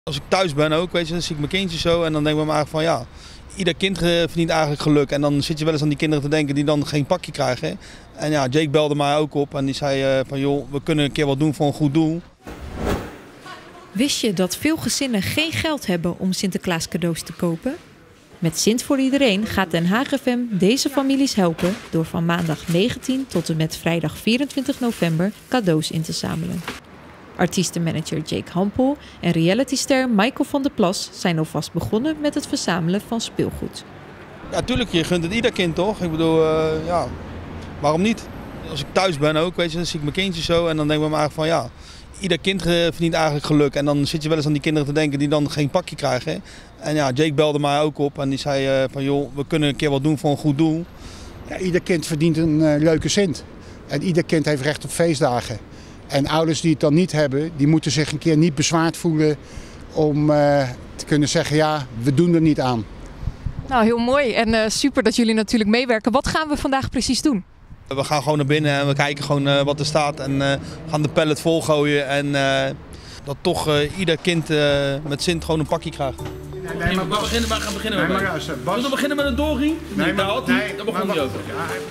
Als ik thuis ben ook, weet je, dan zie ik mijn kindje zo en dan denk ik me eigenlijk van ja, ieder kind verdient eigenlijk geluk. En dan zit je wel eens aan die kinderen te denken die dan geen pakje krijgen. En ja, Jake belde mij ook op en die zei van joh, we kunnen een keer wat doen voor een goed doel. Wist je dat veel gezinnen geen geld hebben om Sinterklaas cadeaus te kopen? Met Sint voor Iedereen gaat Den Haag FM deze families helpen door van maandag 19 tot en met vrijdag 24 november cadeaus in te zamelen. Artiestenmanager Jake Hampel en realityster Michael van der Plas zijn alvast begonnen met het verzamelen van speelgoed. Ja, tuurlijk, je gunt het ieder kind toch? Ik bedoel, ja, waarom niet? Als ik thuis ben ook, weet je, dan zie ik mijn kindje zo en dan denk ik me eigenlijk van ja, ieder kind verdient eigenlijk geluk. En dan zit je wel eens aan die kinderen te denken die dan geen pakje krijgen. En ja, Jake belde mij ook op en die zei van joh, we kunnen een keer wat doen voor een goed doel. Ja, ieder kind verdient een leuke Sint. En ieder kind heeft recht op feestdagen. En ouders die het dan niet hebben, die moeten zich een keer niet bezwaard voelen om te kunnen zeggen ja, we doen er niet aan. Nou, heel mooi en super dat jullie natuurlijk meewerken. Wat gaan we vandaag precies doen? We gaan gewoon naar binnen en we kijken gewoon wat er staat en gaan de pallet volgooien. En dat toch ieder kind met Sint gewoon een pakje krijgt. Nee, maar Bas, waar gaan we beginnen? Nee, maar Bas, we beginnen met een doorring? Nee, daar begon niet over.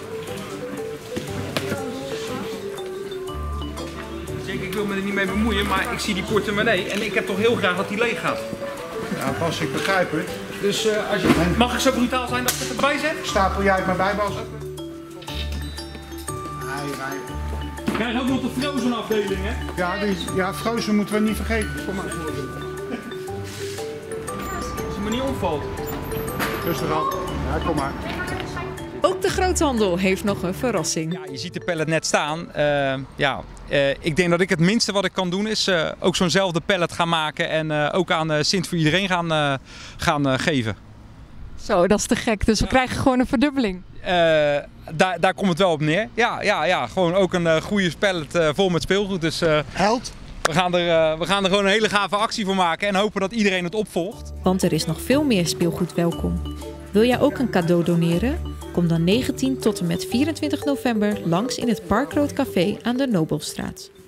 Ik wil me er niet mee bemoeien, maar ik zie die portemonnee en ik heb toch heel graag dat die leeg gaat. Ja, Bas, ik begrijp het. Dus mag ik zo brutaal zijn dat ik het erbij zet? Stapel jij het maar bij, Bas. We krijgen ook nog de Frozen afdeling, hè? Ja, Frozen moeten we niet vergeten. Kom maar. Als het me niet opvalt. Rustig aan. Ja, kom maar. Ook de groothandel heeft nog een verrassing. Ja, je ziet de pallet net staan. Ik denk dat ik het minste wat ik kan doen is ook zo'nzelfde pallet gaan maken en ook aan Sint voor Iedereen gaan geven. Zo, dat is te gek. Dus we krijgen gewoon een verdubbeling. Daar komt het wel op neer. Ja, gewoon ook een goede pallet vol met speelgoed. Dus Held. we gaan er gewoon een hele gave actie voor maken en hopen dat iedereen het opvolgt. Want er is nog veel meer speelgoed welkom. Wil jij ook een cadeau doneren? Kom dan 19 tot en met 24 november langs in het Parkrood Café aan de Nobelstraat.